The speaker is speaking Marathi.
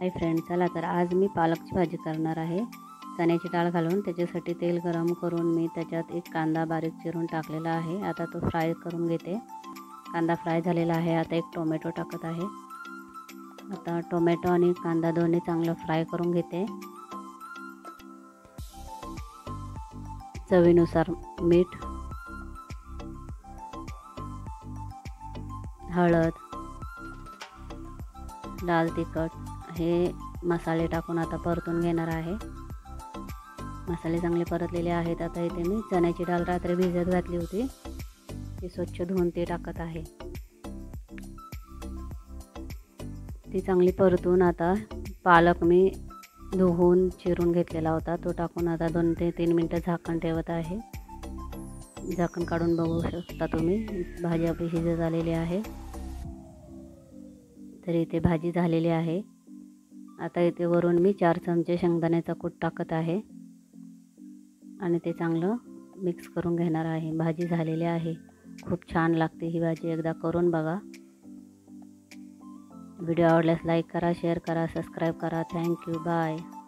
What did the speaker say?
हाय फ्रेंड, चला तर आज मी पालकची भाजी करणार आहे। चण्याची डाळ घालून त्याच्यासाठी तेल गरम करून मी त्याच्यात एक कांदा बारीक चिरून टाकलेला आहे। आता तो फ्राय करून घेते। कांदा फ्राय झालेला आहे। आता एक टोमॅटो टाकत आहे। आता टोमॅटो आणि कांदा दोन्ही चांगलं फ्राय करून घेते। चवीनुसार मीठ, हळद, लाल तिखट हे मसाले टाकून आता परतून घेणार आहे। मसाले चांगले परतलेले आहेत। आता इथे मी चण्याची डाळ रात्री भिजत घातली होती, ती स्वच्छ धुवून ते टाकत आहे। ती चांगली परतून आता पालक मी धुवून चिरून घेतलेला होता तो टाकून आता 2 ते 3 मिनिटं झाकण ठेवत आहे। झाकण काढून बघू शकता तुम्ही, भाजी आपली शिजत आलेली आहे। तर इथे भाजी झालेली आहे। आता इथे वरून मी 4 चमचे शेंगदाण्याचा कूट टाकत आहे आणि ते चांगलं मिक्स करून घेणार आहे। भाजी झालेली आहे। खूप छान लागते ही भाजी, एकदा करून बघा। व्हिडिओ आवडल्यास लाईक करा, शेअर करा, सबस्क्राईब करा। Thank you, bye.